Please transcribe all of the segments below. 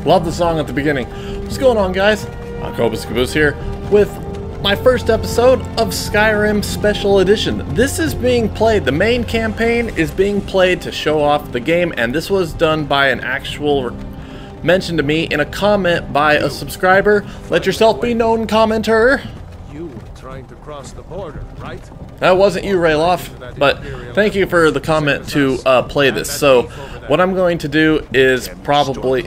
Love the song at the beginning. What's going on, guys? Cobus Caboose here with my first episode of Skyrim Special Edition. This is being played, the main campaign is being played to show off the game, and this was done by an actual mention to me in a comment by a subscriber. Let yourself be known, commenter. You were trying to cross the border, right? That wasn't you, Rayloff, but thank you for the comment to play this. So, what I'm going to do is probably...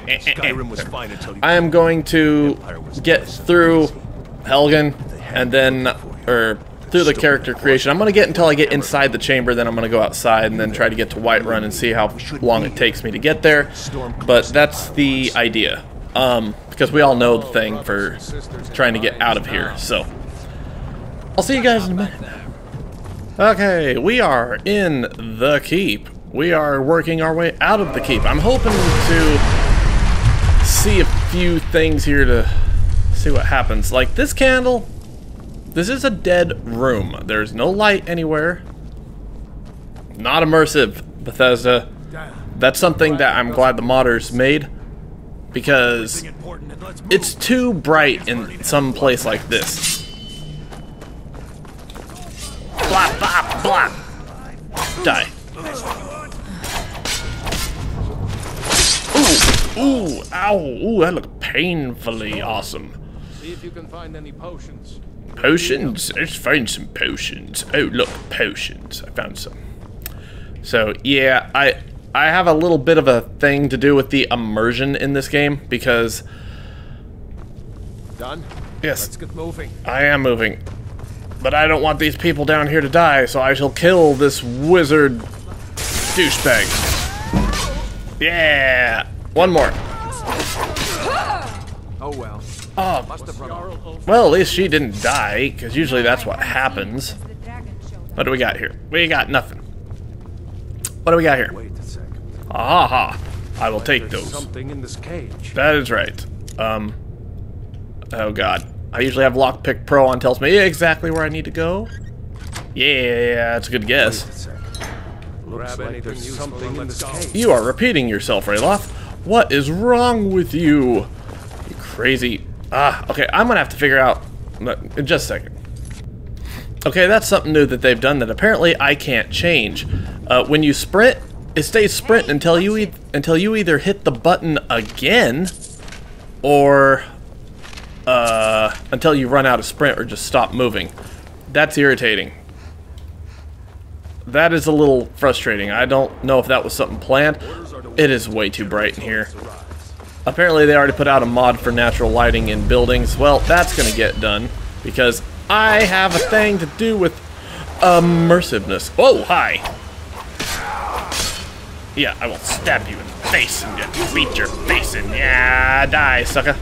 I am going to get through Helgen, and then... or through the character creation. I'm going to get until I get inside the chamber, then I'm going to go outside and then try to get to Whiterun and see how long it takes me to get there. But that's the idea. Because we all know the thing for trying to get out of here, so... I'll see you guys in a minute. Okay, we are in the keep. We are working our way out of the keep. I'm hoping to see a few things here to see what happens. Like this candle, this is a dead room. There's no light anywhere. Not immersive, Bethesda. That's something that I'm glad the modders made, because it's too bright in some place like this. Blah, blah, blah. Die. Ooh, ooh, ow, ooh, that looked painfully awesome. See if you can find any potions. Potions? Let's find some potions. Oh, look, potions. I found some. So, yeah, I have a little bit of a thing to do with the immersion in this game, because... Done? Yes. Let's get moving. I am moving. But I don't want these people down here to die, so I shall kill this wizard douchebag. Yeah! One more. Oh well. Oh, well, at least she didn't die, because usually that's what happens. What do we got here? We got nothing. What do we got here? Wait a second. Aha! I will take those. Something in this cage. That is right. Oh god. I usually have Lockpick Pro on, tells me exactly where I need to go. Yeah, that's a good guess. Looks like there's something in this cage. You are repeating yourself, Rayloff. What is wrong with you? You crazy... okay, I'm gonna have to figure out... in just a second. Okay, that's something new that they've done that apparently I can't change. When you sprint, it stays sprint until you either hit the button again, or... until you run out of sprint or just stop moving. That's irritating. That is a little frustrating. I don't know if that was something planned. It is way too bright in here. Apparently they already put out a mod for natural lighting in buildings. Well, that's gonna get done, because I have a thing to do with immersiveness. Oh, hi! Yeah, I will stab you in the face and just beat your face in. Yeah, die, sucker.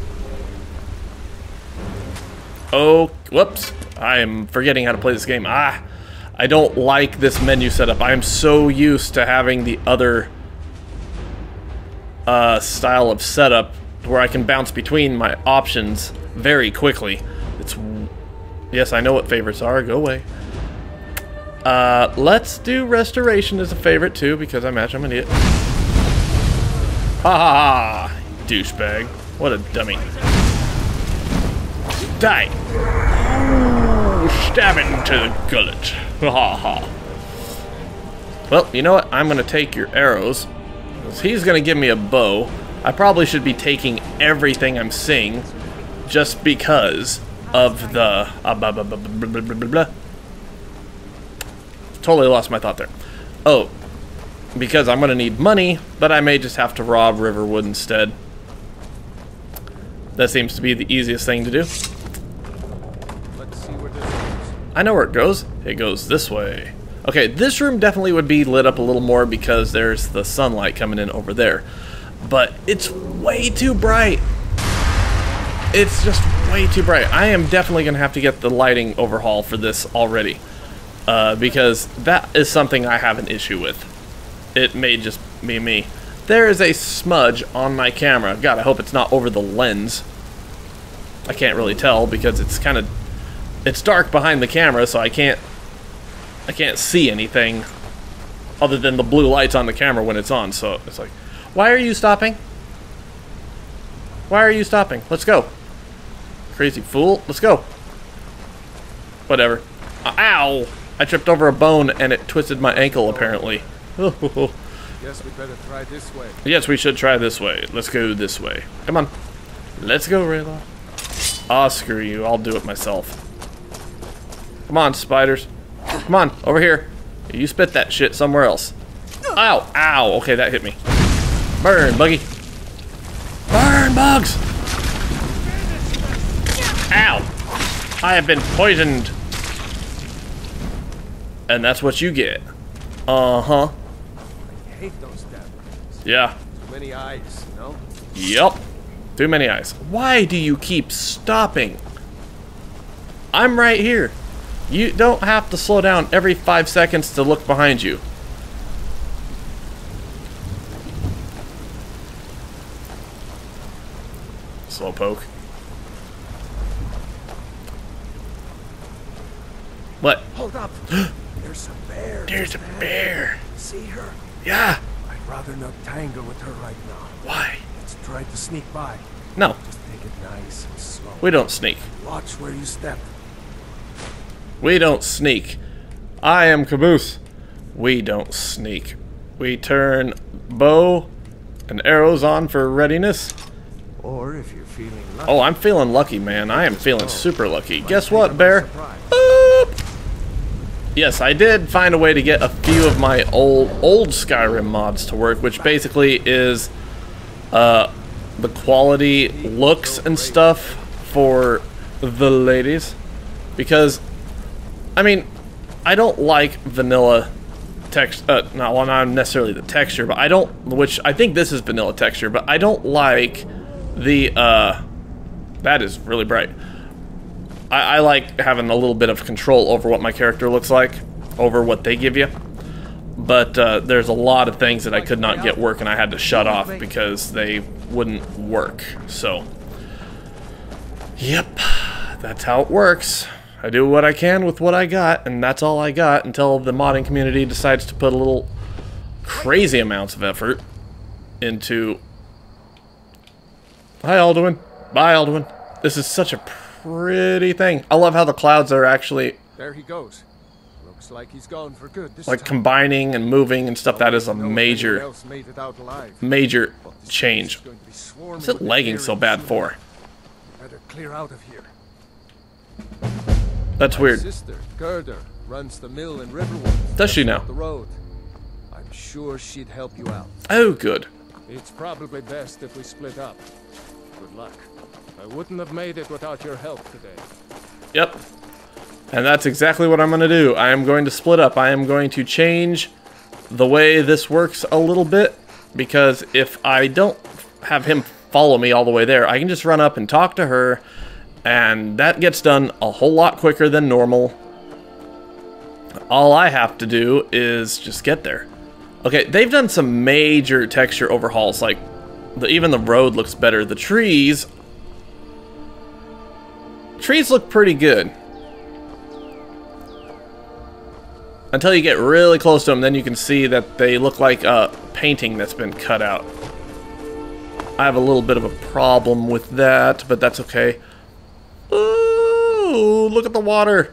Oh, whoops. I am forgetting how to play this game. I don't like this menu setup. I am so used to having the other style of setup where I can bounce between my options very quickly. Yes, I know what favorites are. Go away. Let's do restoration as a favorite too, because I imagine I'm an idiot. Ha ha ha! Douchebag. What a dummy. Die! Ooh, stab it into the gullet. Ha ha. Well, you know what? I'm gonna take your arrows. He's gonna give me a bow. I probably should be taking everything I'm seeing, just because of the blah, blah, blah, blah, blah, blah, blah. Totally lost my thought there. Oh, because I'm gonna need money, but I may just have to rob Riverwood instead. That seems to be the easiest thing to do. I know where it goes. It goes this way. Okay, this room definitely would be lit up a little more because there's the sunlight coming in over there. But it's way too bright. It's just way too bright. I am definitely going to have to get the lighting overhaul for this already. Because that is something I have an issue with. It may just be me. There is a smudge on my camera. God, I hope it's not over the lens. I can't really tell because it's dark behind the camera, so I can't see anything other than the blue lights on the camera when it's on. So it's like, why are you stopping? Why are you stopping? Let's go. Crazy fool. Let's go. Whatever. Ow! I tripped over a bone and it twisted my ankle, apparently. Guess we better try this way. Yes, we should try this way. Let's go this way. Come on. Let's go, Rayla. Ah, screw you. I'll do it myself. Come on, spiders. Come on, over here. You spit that shit somewhere else. Ow! Ow! Okay, that hit me. Burn, buggy. Burn, bugs! Ow! I have been poisoned. And that's what you get. Uh-huh. I hate those damn. Yeah. Too many eyes, no? Yup. Too many eyes. Why do you keep stopping? I'm right here. You don't have to slow down every 5 seconds to look behind you. Slowpoke. What? Hold up. There's a bear. There's a bear. See her? Yeah. I'd rather not tangle with her right now. Why? Let's try to sneak by. No, Just take it nice and slow. we don't sneak. Watch where you step. We don't sneak. I am Caboose. We don't sneak. We turn bow and arrows on for readiness. Or if you're feeling lucky. Oh, I'm feeling lucky, man. I am feeling super lucky. Guess what, bear? Boop! Yes, I did find a way to get a few of my old Skyrim mods to work, which basically is the quality looks and stuff for the ladies. Because, I mean, I don't like vanilla text, not necessarily the texture, but I don't, which I think this is vanilla texture, but I don't like the, that is really bright. I like having a little bit of control over what my character looks like, over what they give you. But there's a lot of things that I could not get working. I had to shut off because they wouldn't work. So, yep, that's how it works. I do what I can with what I got, and that's all I got until the modding community decides to put a little crazy amounts of effort into... Hi, Alduin. Bye, Alduin. This is such a pretty thing. I love how the clouds are actually... There he goes. Looks like he's gone for good this like time. combining and moving and stuff. That is a Know if major, anyone else made it out alive. major But this change. place is going to be swarming What's it with lagging bears so bad soon. for? Better clear out of here. That's My weird. sister, Gerda, runs the mill in Riverwood. Does she Just now? up the road. I'm sure she'd help you out. Oh, good. It's probably best if we split up. Good luck. I wouldn't have made it without your help today. Yep. And that's exactly what I'm going to do. I am going to split up. I am going to change the way this works a little bit. Because if I don't have him follow me all the way there, I can just run up and talk to her. And that gets done a whole lot quicker than normal. All I have to do is just get there. Okay, they've done some major texture overhauls. Like, even the road looks better. The trees look pretty good. Until you get really close to them, then you can see that they look like a painting that's been cut out. I have a little bit of a problem with that, but that's okay. Ooh, look at the water.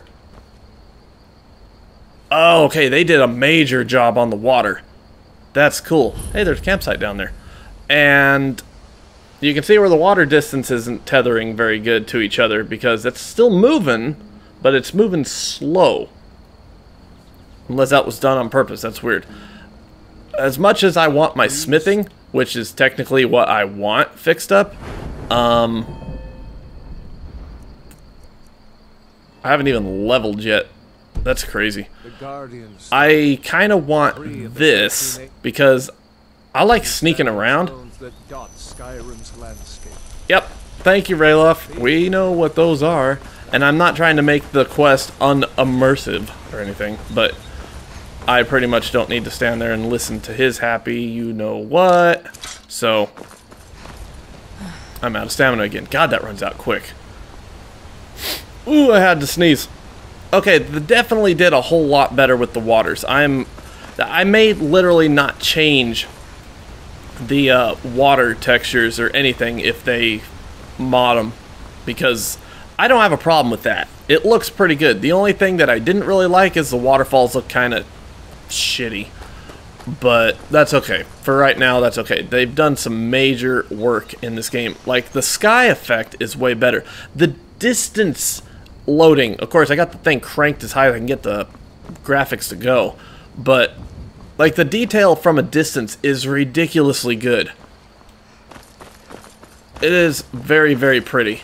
Oh, okay, they did a major job on the water. That's cool. Hey, there's a campsite down there. And you can see where the water distance isn't tethering very good to each other because it's still moving, but it's moving slow. Unless that was done on purpose, that's weird. As much as I want my smithing, which is technically what I want fixed up, I haven't even leveled yet. That's crazy. The Guardians. I kind of want this because I like sneaking around. That dot Skyrim's landscape. Yep. Thank you, Rayloff. We know what those are. And I'm not trying to make the quest unimmersive or anything, but I pretty much don't need to stand there and listen to his happy you-know-what. So, I'm out of stamina again. God, that runs out quick. Ooh, I had to sneeze. Okay, they definitely did a whole lot better with the waters. I may literally not change the water textures or anything if they mod them, because I don't have a problem with that. It looks pretty good. The only thing that I didn't really like is the waterfalls look kind of shitty, but that's okay. For right now, that's okay. They've done some major work in this game. Like, the sky effect is way better. The distance loading, of course, I got the thing cranked as high as I can get the graphics to go, but like, the detail from a distance is ridiculously good. It is very, very pretty.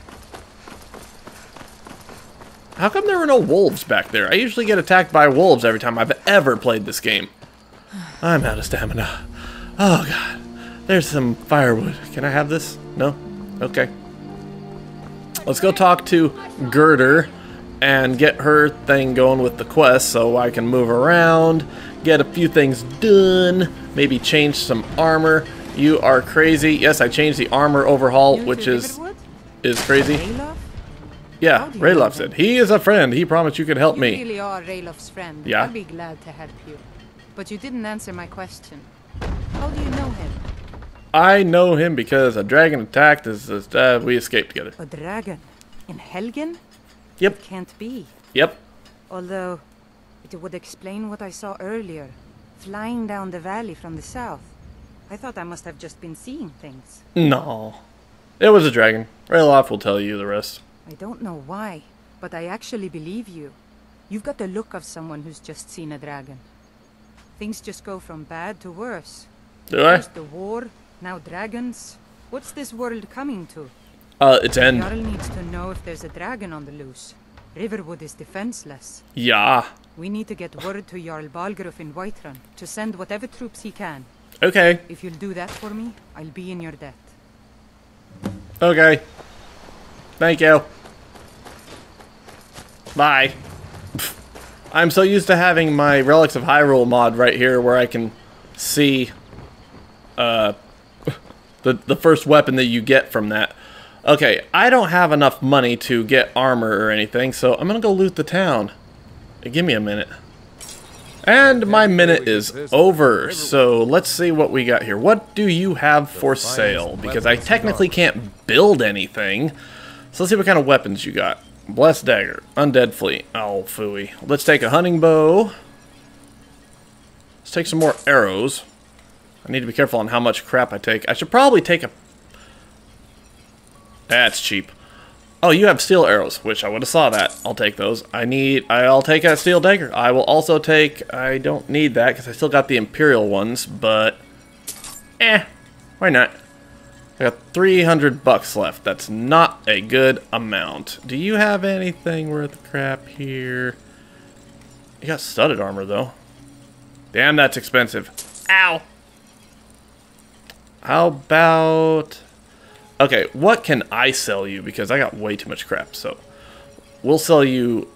How come there were no wolves back there? I usually get attacked by wolves every time I've ever played this game. I'm out of stamina. Oh god. There's some firewood. Can I have this? No? Okay. Let's go talk to Girder and get her thing going with the quest so I can move around, get a few things done, maybe change some armor. You are crazy. Yes, I changed the armor overhaul, which is crazy. Yeah, Rayloff said. He is a friend. He promised you could help me. You really are Rayloff's friend. Yeah. I'll be glad to help you. But you didn't answer my question. How do you know him? I know him because a dragon attacked us. We escaped together. A dragon? In Helgen? Yep. It can't be. Yep. Although, it would explain what I saw earlier. Flying down the valley from the south. I thought I must have just been seeing things. No. It was a dragon. Rayloff will tell you the rest. I don't know why, but I actually believe you. You've got the look of someone who's just seen a dragon. Things just go from bad to worse. Do I? First the war, now dragons. What's this world coming to? It's end. Jarl needs to know if there's a dragon on the loose. Riverwood is defenseless. Yeah. We need to get word to Jarl Balgruuf in Whiterun to send whatever troops he can. Okay. If you'll do that for me, I'll be in your debt. Okay. Thank you. Bye. I'm so used to having my Relics of Hyrule mod right here where I can see the first weapon that you get from that. Okay, I don't have enough money to get armor or anything, so I'm gonna go loot the town. Give me a minute. And my minute is over, so let's see what we got here. What do you have for sale? Because I technically can't build anything. So let's see what kind of weapons you got. Blessed Dagger, Undead Flea. Oh, phooey. Let's take a hunting bow. Let's take some more arrows. I need to be careful on how much crap I take. I should probably take a... That's cheap. Oh, you have steel arrows, which I would have saw that. I'll take those. I'll take a steel dagger. I will also take... I don't need that because I still got the Imperial ones, but... why not? I got 300 bucks left. That's not a good amount. Do you have anything worth crap here? You got studded armor, though. Damn, that's expensive. Ow! How about... Okay, what can I sell you? Because I got way too much crap, so... We'll sell you...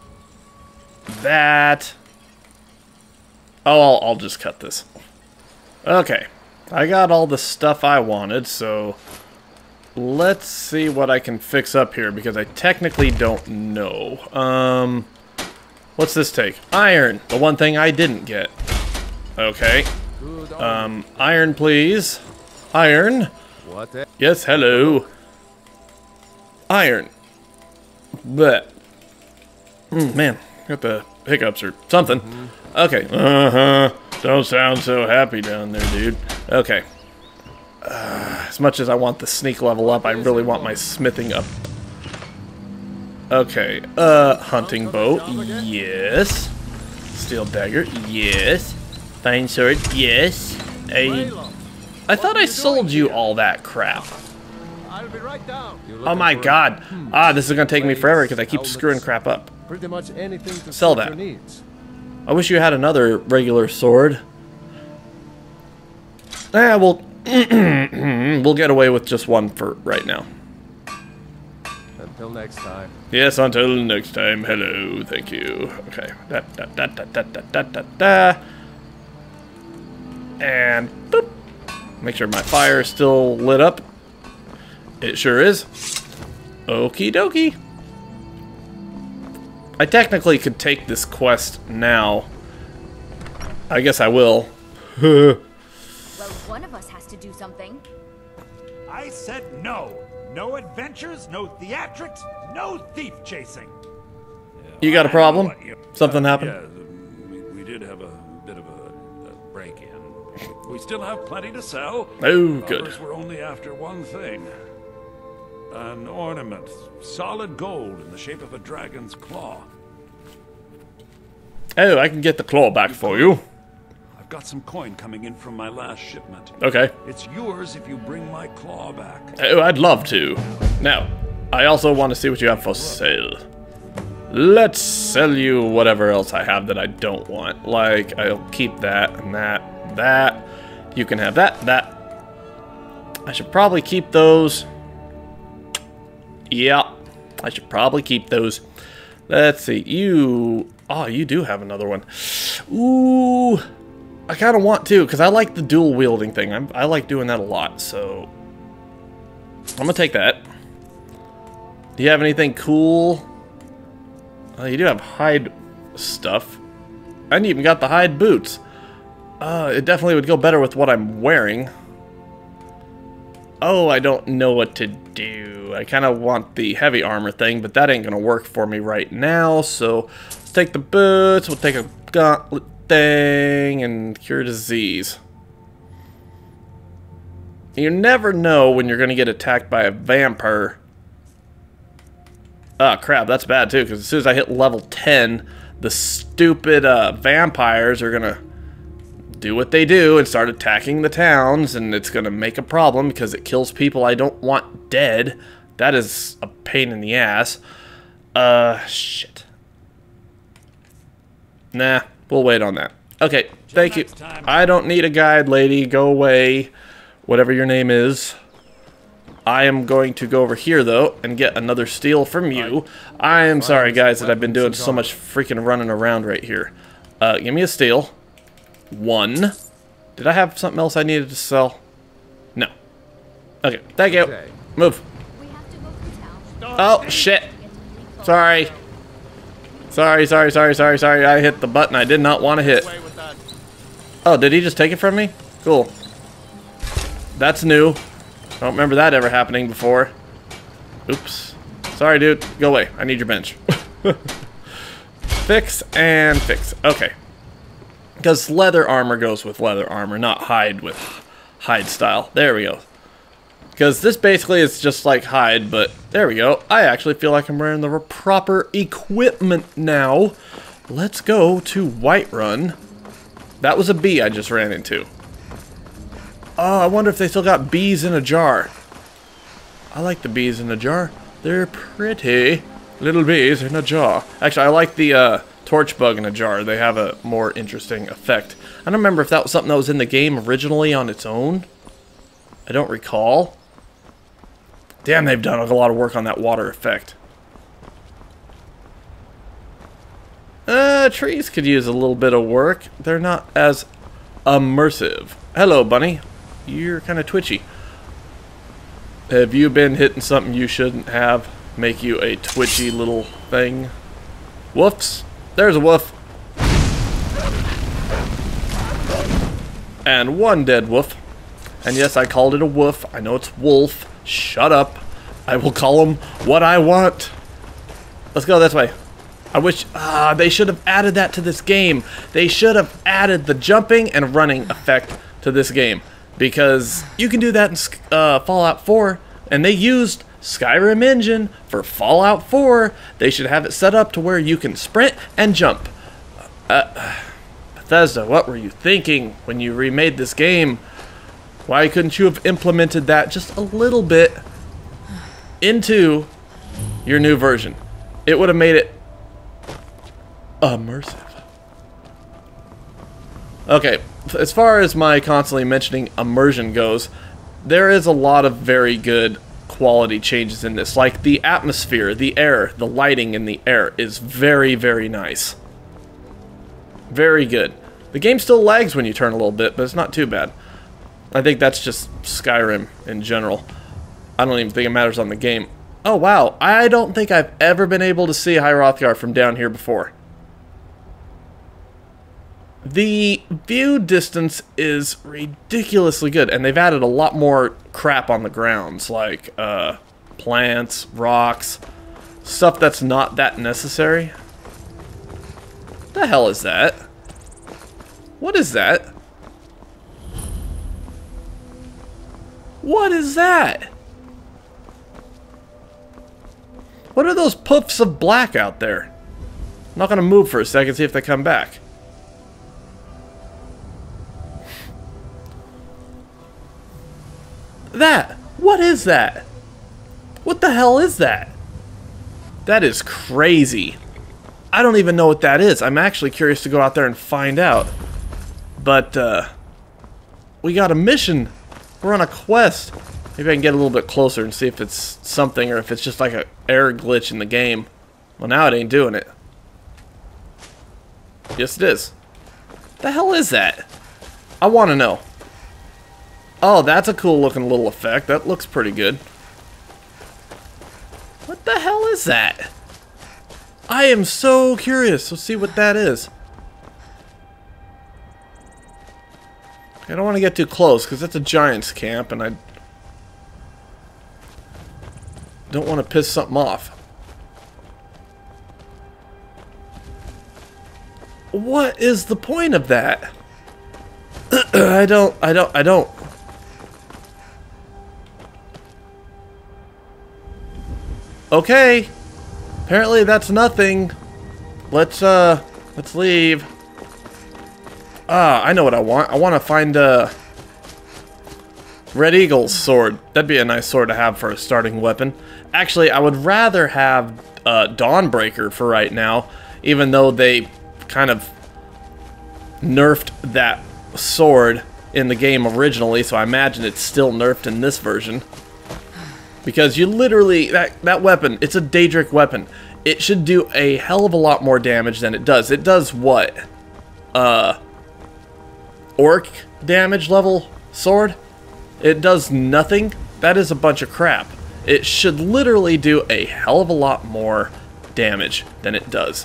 that... Oh, I'll just cut this. Okay. I got all the stuff I wanted, so... Let's see what I can fix up here, because I technically don't know. What's this take? Iron! The one thing I didn't get. Okay. Iron, please. Iron. What? Yes, hello. Iron. Blech. Man, got the hiccups or something. Okay. Don't sound so happy down there, dude. Okay. As much as I want the sneak level up, I really want my smithing up. Okay. Hunting bow. Yes. Steel dagger. Yes. Fine sword. Yes. I thought I sold you all that crap. I'll be right down. Oh my god. This is gonna take me forever because I keep screwing crap up. Pretty much anything to Sell suit that. your needs. I wish you had another regular sword. We'll we'll get away with just one for right now. Until next time. Yes, until next time. Hello, thank you. Okay. And boop. Make sure my fire is still lit up. It sure is. Okie dokie. I technically could take this quest now. I guess I will. Well, one of us has to do something. I said no. No adventures, no theatrics, no thief chasing. You got a problem? Something happened? Yeah, we did have a bit of a break-in. We still have plenty to sell. Oh, good. Others were only after one thing. An ornament, solid gold in the shape of a dragon's claw. Oh, I can get the claw back for you. I've got some coin coming in from my last shipment. Okay. It's yours if you bring my claw back. Oh, I'd love to. Now, I also want to see what you have for sale. Let's sell you whatever else I have that I don't want. Like, I'll keep that and that. You can have that. I should probably keep those. Yeah, I should probably keep those. Let's see, you... Oh, you do have another one. Ooh, I kind of want to, because I like the dual wielding thing. I like doing that a lot, so... I'm going to take that. Do you have anything cool? You do have hide stuff. And you even got the hide boots. It definitely would go better with what I'm wearing. Oh, I don't know what to do. I kind of want the heavy armor thing, but that ain't going to work for me right now. So let's take the boots. We'll take a gauntlet thing and cure disease. You never know when you're going to get attacked by a vampire. Oh, crap, that's bad, too, because as soon as I hit level 10, the stupid vampires are going to do what they do and start attacking the towns, and it's going to make a problem because it kills people I don't want dead. That is a pain in the ass. Shit. Nah, we'll wait on that. Okay, thank you. I don't need a guide, lady. Go away. Whatever your name is. I am going to go over here, though, and get another steal from you. I am sorry, guys, that I've been doing so much freaking running around right here. Give me a steal. 1. Did I have something else I needed to sell? No. Okay, thank you. Move. Oh, shit. Sorry. Sorry. I hit the button I did not want to hit. Oh, did he just take it from me? Cool. That's new. I don't remember that ever happening before. Oops. Sorry, dude. Go away. I need your bench. Fix and fix. Okay. Because leather armor goes with leather armor, not hide with hide style. There we go. Because this basically is just like hide, but there we go. I actually feel like I'm wearing the proper equipment now. Let's go to Whiterun. That was a bee I just ran into. Oh, I wonder if they still got bees in a jar. I like the bees in a jar. They're pretty. Little bees in a jar. Actually, I like the torch bug in a jar. They have a more interesting effect. I don't remember if that was something that was in the game originally on its own. I don't recall. Damn, they've done a lot of work on that water effect. Trees could use a little bit of work. They're not as immersive. Hello, bunny. You're kind of twitchy. Have you been hitting something you shouldn't have? Make you a twitchy little thing? Woofs. There's a woof. And one dead woof. And yes, I called it a woof. I know it's wolf. Shut up. I will call him what I want. Let's go this way. I wish... they should have added that to this game. They should have added the jumping and running effect to this game. Because you can do that in Fallout 4. And they used Skyrim engine for Fallout 4. They should have it set up to where you can sprint and jump. Bethesda, what were you thinking when you remade this game? Why couldn't you have implemented that just a little bit into your new version? It would have made it immersive. Okay, as far as my constantly mentioning immersion goes, there is a lot of very good quality changes in this. Like the atmosphere, the air, the lighting in the air is very, very nice. Very good. The game still lags when you turn a little bit, but it's not too bad. I think that's just Skyrim in general. I don't even think it matters on the game. Oh, wow. I don't think I've ever been able to see High Hrothgar from down here before. The view distance is ridiculously good, and they've added a lot more crap on the grounds, like plants, rocks, stuff that's not that necessary. What the hell is that? What is that? What is that? What are those puffs of black out there? I'm not gonna move for a second, see if they come back. That! What is that? What the hell is that? That is crazy. I don't even know what that is. I'm actually curious to go out there and find out. But, we got a mission. We're on a quest. Maybe I can get a little bit closer and see if it's something or if it's just like an error glitch in the game. Well, now it ain't doing it. Yes, it is. The hell is that? I want to know. Oh, that's a cool looking little effect. That looks pretty good. What the hell is that? I am so curious. Let's see what that is. I don't want to get too close because that's a giant's camp and I don't want to piss something off. What is the point of that? I don't. Okay. Apparently that's nothing. Let's leave. I know what I want. I want to find Red Eagle's sword. That'd be a nice sword to have for a starting weapon. Actually, I would rather have Dawnbreaker for right now, even though they kind of nerfed that sword in the game originally, so I imagine it's still nerfed in this version. Because you literally, that weapon, it's a Daedric weapon. It should do a hell of a lot more damage than it does. It does what? Orc damage level sword? It does nothing? That is a bunch of crap. It should literally do a hell of a lot more damage than it does.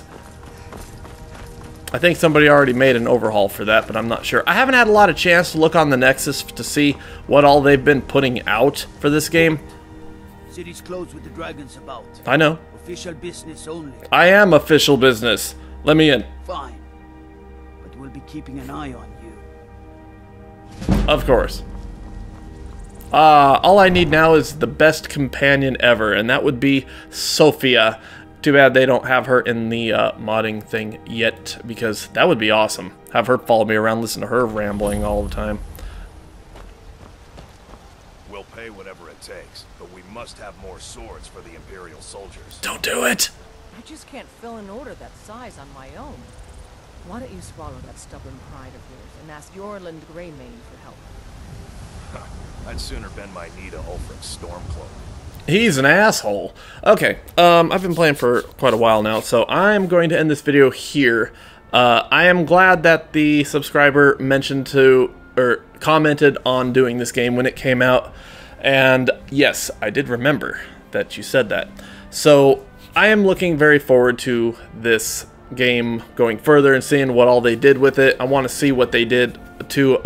I think somebody already made an overhaul for that, but I'm not sure. I haven't had a lot of chance to look on the Nexus to see what all they've been putting out for this game. City's closed with the dragons about. I know. Official business only. I am official business. Let me in. Fine. But we'll be keeping an eye on you. Of course. All I need now is the best companion ever, and that would be Sophia. Too bad they don't have her in the modding thing yet, because that would be awesome. Have her follow me around, listen to her rambling all the time. We'll pay whatever it takes, but we must have more swords for the Imperial soldiers. Don't do it! I just can't fill an order that size on my own. Why don't you swallow that stubborn pride of yours and ask Yorland Greymane for help? I'd sooner bend my knee to Ulfric's Stormcloak. He's an asshole. Okay, I've been playing for quite a while now, so I'm going to end this video here. I am glad that the subscriber mentioned to, or commented on doing this game when it came out. And yes, I did remember that you said that. So I am looking very forward to this game going further and seeing what all they did with it. I want to see what they did to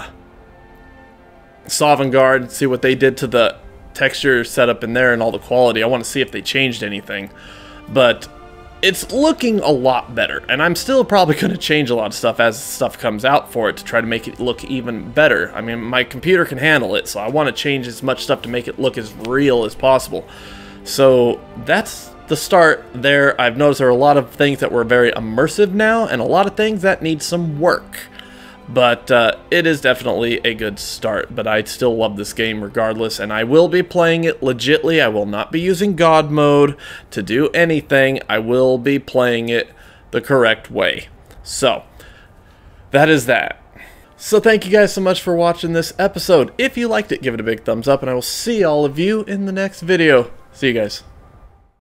Sovngarde, see what they did to the texture setup in there and all the quality. I want to see if they changed anything. But it's looking a lot better, and I'm still probably going to change a lot of stuff as stuff comes out for it to try to make it look even better. I mean, my computer can handle it, so I want to change as much stuff to make it look as real as possible. So that's the start there. I've noticed there are a lot of things that were very immersive now, and a lot of things that need some work. But it is definitely a good start, but I still love this game regardless, and I will be playing it legitly. I will not be using God mode to do anything. I will be playing it the correct way. So, that is that. So thank you guys so much for watching this episode. If you liked it, give it a big thumbs up, and I will see all of you in the next video. See you guys.